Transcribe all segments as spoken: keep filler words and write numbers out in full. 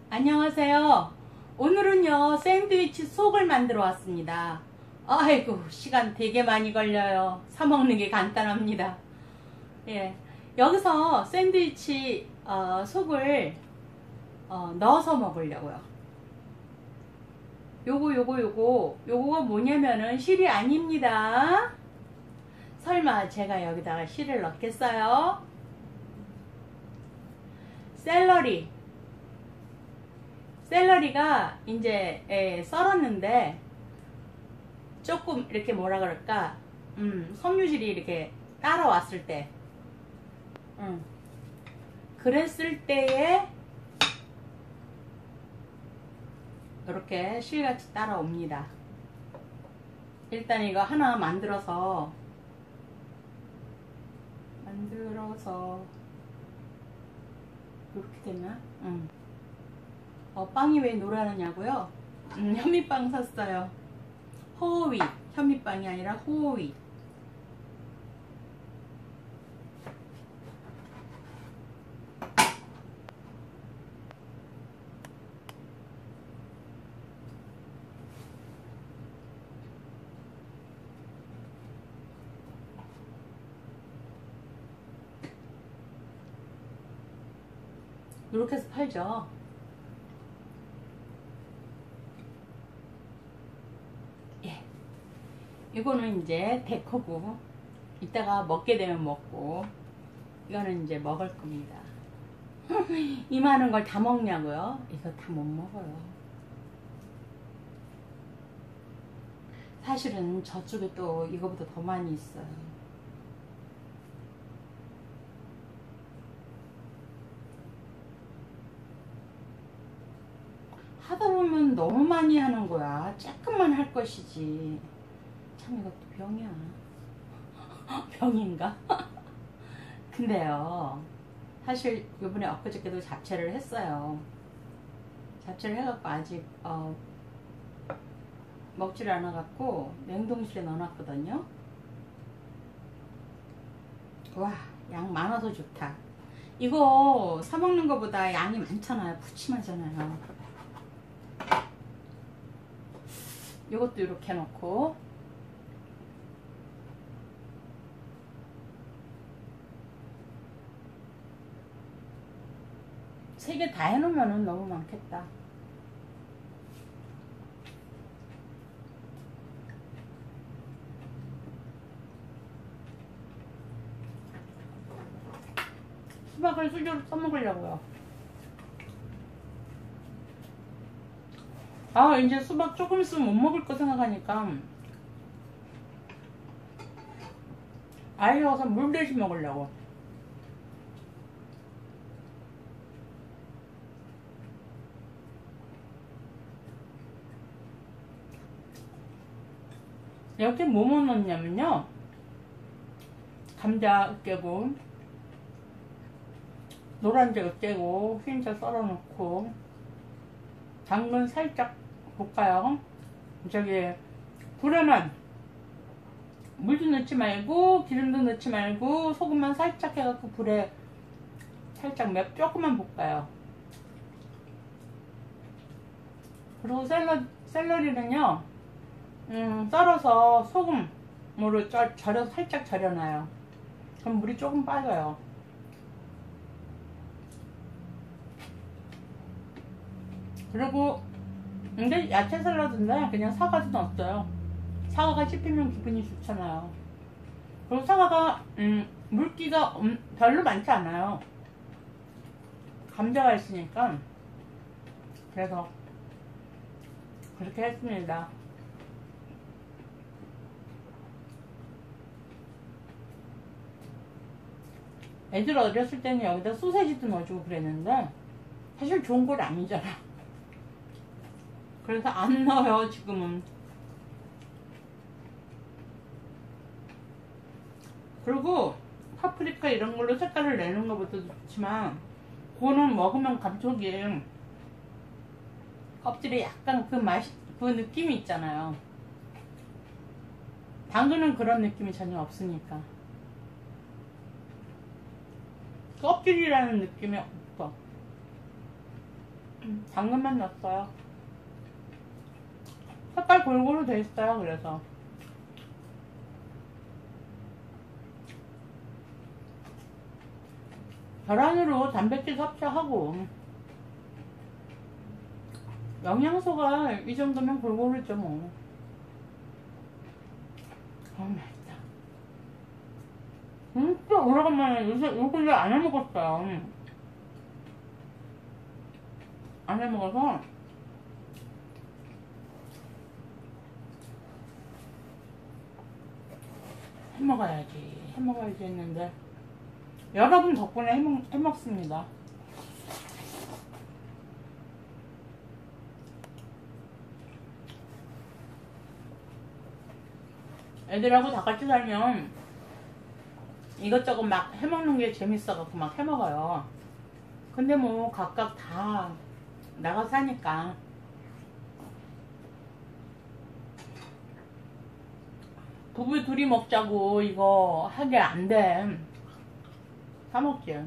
안녕하세요. 오늘은요 샌드위치 속을 만들어 왔습니다. 아이고 시간 되게 많이 걸려요. 사 먹는 게 간단합니다. 예, 여기서 샌드위치 어, 속을 어, 넣어서 먹으려고요. 요거 요거 요거 요거가 뭐냐면은 실이 아닙니다. 설마 제가 여기다가 실을 넣겠어요? 샐러리 샐러리가 이제 예, 썰었는데 조금 이렇게 뭐라 그럴까 음, 섬유질이 이렇게 따라왔을 때 음, 그랬을 때에 이렇게 실같이 따라옵니다. 일단 이거 하나 만들어서 만들어서 이렇게 되나? 음. 어, 빵이 왜 노라느냐고요? 음, 현미빵 샀어요. 호호윗, 현미빵이 아니라 호호윗. 이렇게 해서 팔죠. 예, 이거는 이제 데코고 이따가 먹게 되면 먹고 이거는 이제 먹을 겁니다. 이 많은 걸 다 먹냐고요? 이거 다 못 먹어요. 사실은 저쪽에 또 이거보다 더 많이 있어요. 하다 보면 너무 많이 하는 거야. 조금만 할 것이지. 참 이것도 병이야. 병인가? 근데요, 사실 요번에 엊그저께도 잡채를 했어요. 잡채를 해갖고 아직 어, 먹지를 않아갖고 냉동실에 넣어놨거든요. 와, 양 많아서 좋다. 이거 사 먹는 것보다 양이 많잖아요. 푸짐하잖아요. 이것도 이렇게 해놓고 세 개 다 해놓으면 너무 많겠다. 수박을 수저로 써먹으려고요. 아, 이제 수박 조금 있으면 못 먹을 거 생각하니까 아예 넣어서 물 대신 먹으려고. 여기 뭐뭐 넣냐면요, 감자 으깨고 노란자 으깨고 흰자 썰어 놓고 당근 살짝 볶아요. 저기 불에만 물도 넣지 말고 기름도 넣지 말고 소금만 살짝 해갖고 불에 살짝 몇 조금만 볶아요. 그리고 샐러, 샐러리는요 음, 썰어서 소금으로 쪄, 절여서 살짝 절여놔요. 그럼 물이 조금 빠져요. 그리고 근데 야채 샐러드인데 그냥 사과도 넣었어요. 사과가 씹히면 기분이 좋잖아요. 그리고 사과가 음, 물기가 음, 별로 많지 않아요. 감자가 있으니까. 그래서 그렇게 했습니다. 애들 어렸을 때는 여기다 소세지도 넣어주고 그랬는데 사실 좋은 건 아니잖아. 그래서 안 넣어요 지금은. 그리고 파프리카 이런 걸로 색깔을 내는 것보다 좋지만 그거는 먹으면 감촉이 껍질에 약간 그 맛이 그 느낌이 있잖아요. 당근은 그런 느낌이 전혀 없으니까. 껍질이라는 느낌이 없어. 당근만 넣었어요. 색깔 골고루 돼 있어요. 그래서 계란으로 단백질 섭취하고 영양소가 이 정도면 골고루죠 뭐. 아 맛있다. 진짜 오래간만에 요새 요새 안 해먹었어요. 안 해먹어서 해먹어야지 해먹어야지 했는데 여러분 덕분에 해먹, 해먹습니다. 애들하고 다 같이 살면 이것저것 막 해먹는 게 재밌어갖고 막 해먹어요. 근데 뭐 각각 다 나가 사니까 부부 둘이 먹자고 이거 하게 안 돼. 사 먹지.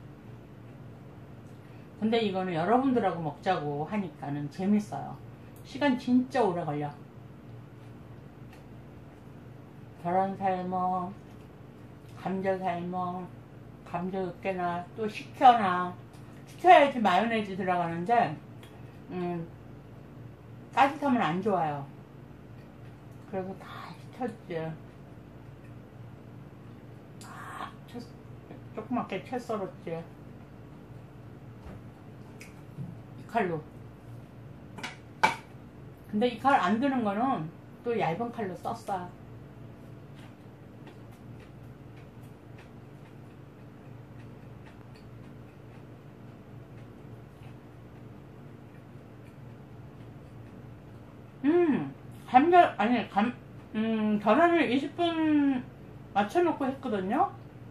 근데 이거는 여러분들하고 먹자고 하니까는 재밌어요. 시간 진짜 오래 걸려. 계란 삶어, 감자 삶어, 감자 으깨나 또 식혀나. 식혀야지 마요네즈 들어가는데 음, 따뜻하면 안 좋아요. 그래서 다 식혔지. 아, 채, 조그맣게 채 썰었지. 이 칼로. 근데 이 칼 안 드는 거는 또 얇은 칼로 썼어요. 음, 감자, 아니, 감, 음, 계란을 이십 분 맞춰놓고 했거든요?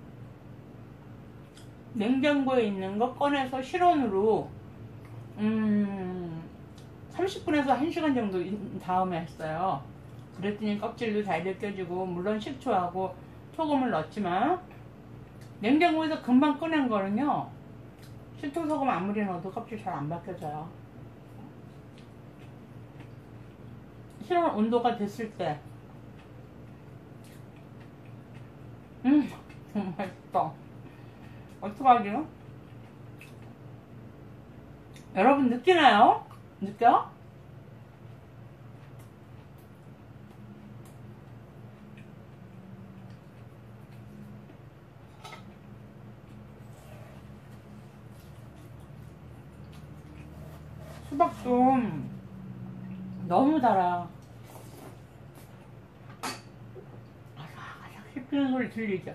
냉장고에 있는 거 꺼내서 실온으로, 음, 삼십 분에서 한 시간 정도 다음에 했어요. 그랬더니 껍질도 잘 벗겨지고, 물론 식초하고 소금을 넣었지만, 냉장고에서 금방 꺼낸 거는요, 식초, 소금 아무리 넣어도 껍질 잘 안 벗겨져요. 실온 온도가 됐을 때 음 정말 맛있다. 어떡하지? 여러분 느끼나요? 느껴? 수박 좀 너무 달아. 아삭아삭 씹히는 소리 들리죠?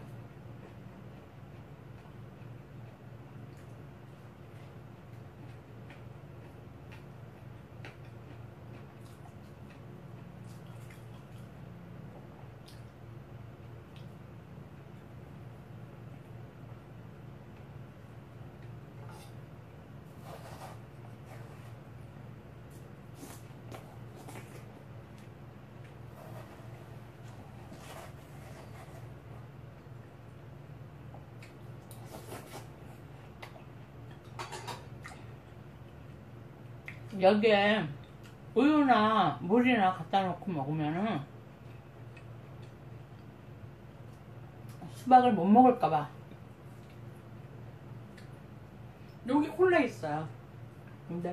여기에 우유나 물이나 갖다 놓고 먹으면은 수박을 못 먹을까봐. 여기 콜라 있어요. 근데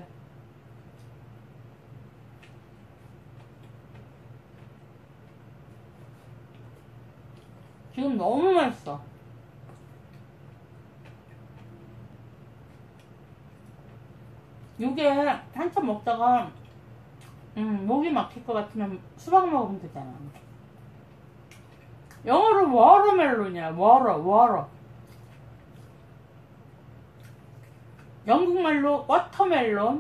지금 너무 맛있어. 이게 한참 먹다가 음, 목이 막힐 것 같으면 수박 먹으면 되잖아. 영어로 워터멜론이야. 워터 워터. 영국말로 워터멜론.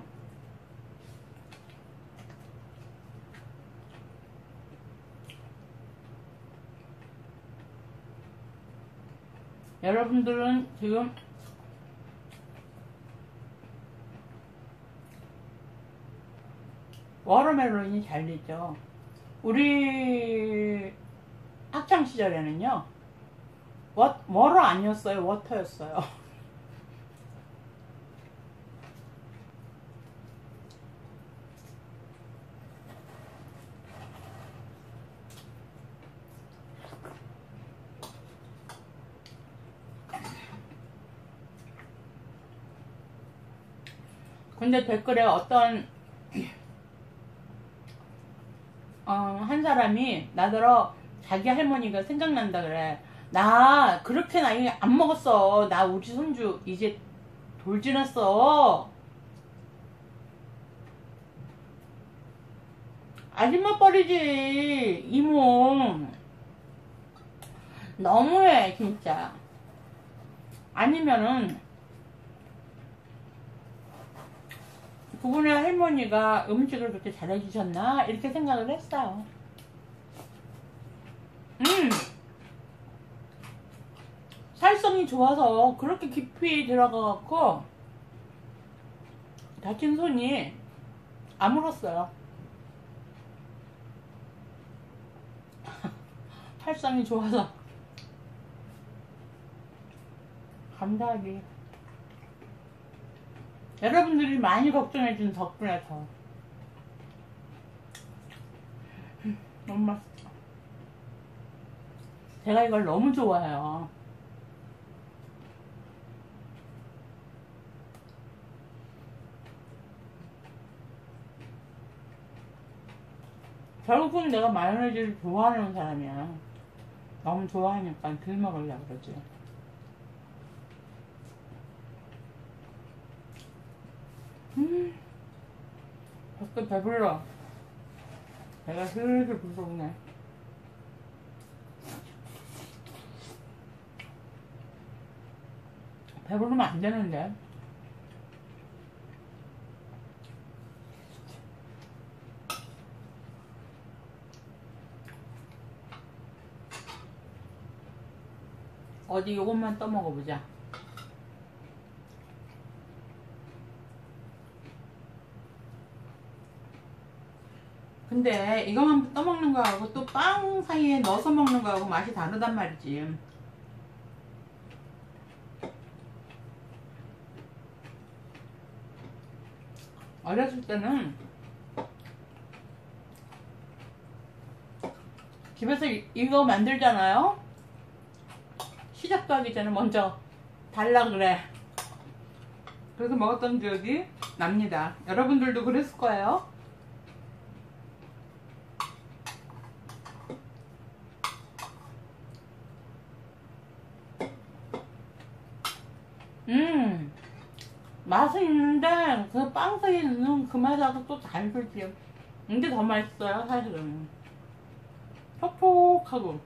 여러분들은 지금 워터멜론이 잘 되죠. 우리 학창 시절에는요 워, 워터 아니었어요. 워터였어요. 근데 댓글에 어떤 어, 한 사람이 나더러 자기 할머니가 생각난다 그래. 나 그렇게 나이 안 먹었어. 나 우리 손주 이제 돌 지났어. 아줌마 뻘이지 이모. 너무해 진짜. 아니면은 그분의 할머니가 음식을 그렇게 잘해주셨나 이렇게 생각을 했어요. 음 살성이 좋아서 그렇게 깊이 들어가갖고 다친 손이 아물었어요. 살성이 좋아서 감사하지. 여러분들이 많이 걱정해준 덕분에 더 너무 맛있어. 제가 이걸 너무 좋아해요. 결국은 내가 마요네즈를 좋아하는 사람이야. 너무 좋아하니까 들 먹으려고 그러지. 음, 밖에 배불러. 배가 슬슬 부르네. 배부르면 안 되는데. 어디 요것만 떠먹어보자. 근데 이거만 떠먹는 거하고 또 빵 사이에 넣어서 먹는 거하고 맛이 다르단 말이지. 어렸을 때는 집에서 이, 이거 만들잖아요. 시작도 하기 전에 먼저 달라 그래. 그래서 먹었던 기억이 납니다. 여러분들도 그랬을 거예요. 음 맛은 있는데 그 빵 사이에 넣는 그 맛하고 또 다르지. 이게 더 맛있어요 사실은. 촉촉하고.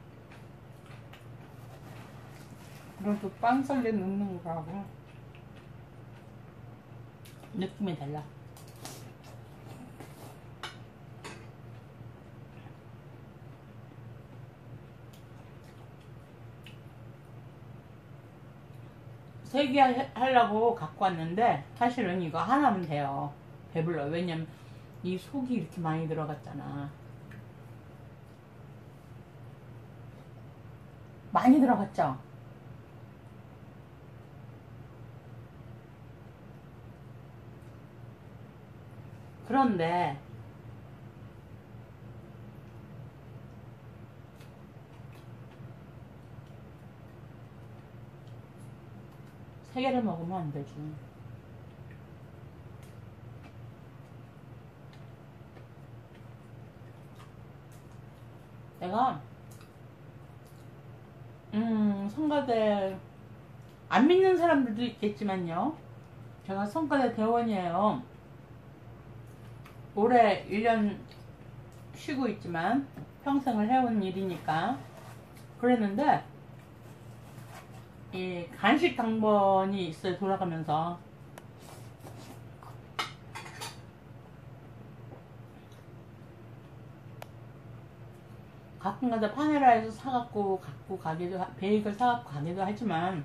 그래도 빵 사이에 넣는 거하고 느낌이 달라. 세 개 하려고 갖고 왔는데 사실은 이거 하나면 돼요. 배불러. 왜냐면 이 속이 이렇게 많이 들어갔잖아. 많이 들어갔죠? 그런데 세 개를 먹으면 안 되지. 내가 음 성가대 안 믿는 사람들도 있겠지만요. 제가 성가대 대원이에요. 올해 일 년 쉬고 있지만 평생을 해온 일이니까 그랬는데 이 간식 당번이 있어요. 돌아가면서 가끔가다 파네라에서 사갖고 갖고 가기도 하, 베이글 사갖고 가기도 하지만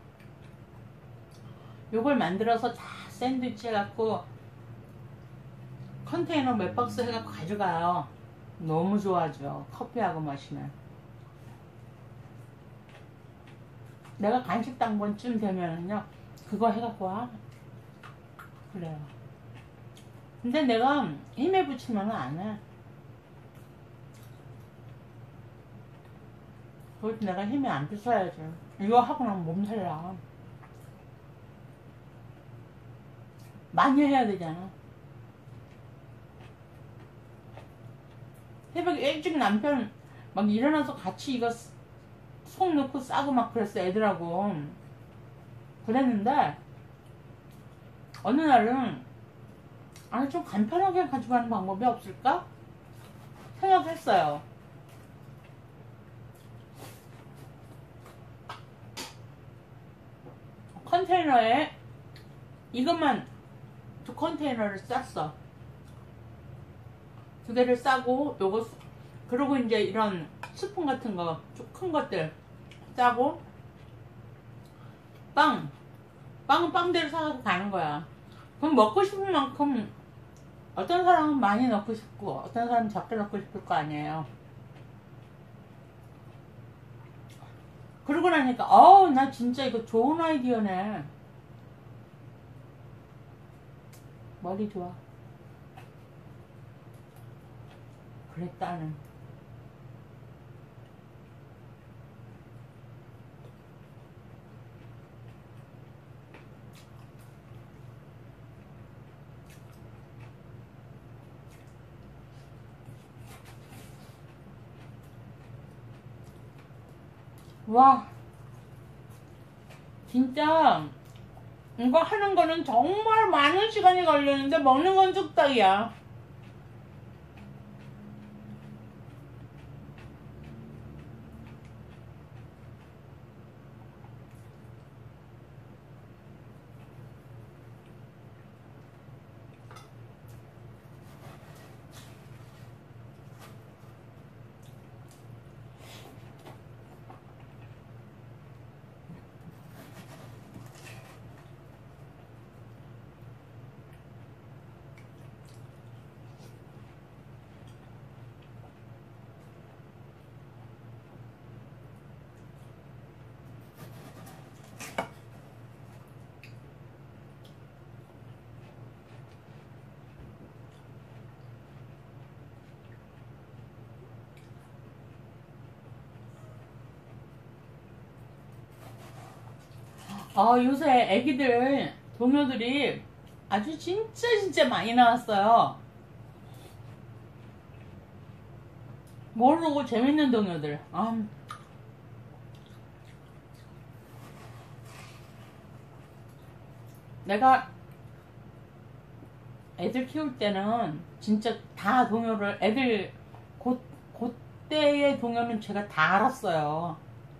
요걸 만들어서 다 샌드위치 해갖고 컨테이너 몇 박스 해갖고 가져가요. 너무 좋아하죠. 커피하고 마시면. 내가 간식 당번쯤 되면은요 그거 해갖고 와. 그래요. 근데 내가 힘에 붙이면 안 해. 그걸 내가 힘이 안 붙여야지. 이거 하고 나면 몸살나. 많이 해야 되잖아. 새벽에 일찍 남편 막 일어나서 같이 이거 속 넣고 싸고 막 그랬어, 애들하고. 그랬는데 어느 날은 아니 좀 간편하게 가져가는 방법이 없을까? 생각했어요. 컨테이너에 이것만 두 컨테이너를 쌌어. 두 개를 싸고 요거 그리고 이제 이런 스푼 같은 거 좀 큰 것들 싸고 빵 빵은 빵대로 사가지고 가는 거야. 그럼 먹고 싶은 만큼 어떤 사람은 많이 넣고 싶고 어떤 사람은 적게 넣고 싶을 거 아니에요. 그러고 나니까 어우 나 진짜 이거 좋은 아이디어네. 머리 좋아. 그랬다는. 와 진짜 이거 하는 거는 정말 많은 시간이 걸리는데 먹는 건 뚝딱이야. 어, 요새 애기들 동요들이 아주 진짜 진짜 많이 나왔어요. 모르고 재밌는 동요들. 아, 내가 애들 키울 때는 진짜 다 동요를 애들 고, 그때의 동요는 제가 다 알았어요.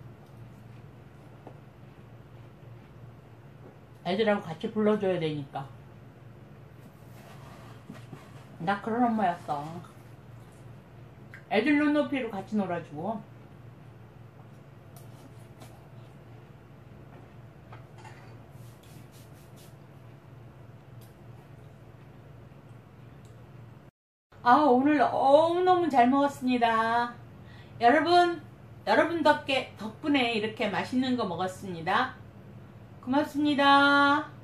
애들하고 같이 불러줘야 되니까. 나 그런 엄마였어. 애들 눈높이로 같이 놀아주고. 아, 오늘 너무너무 잘 먹었습니다. 여러분, 여러분 덕에, 덕분에 이렇게 맛있는 거 먹었습니다. 고맙습니다.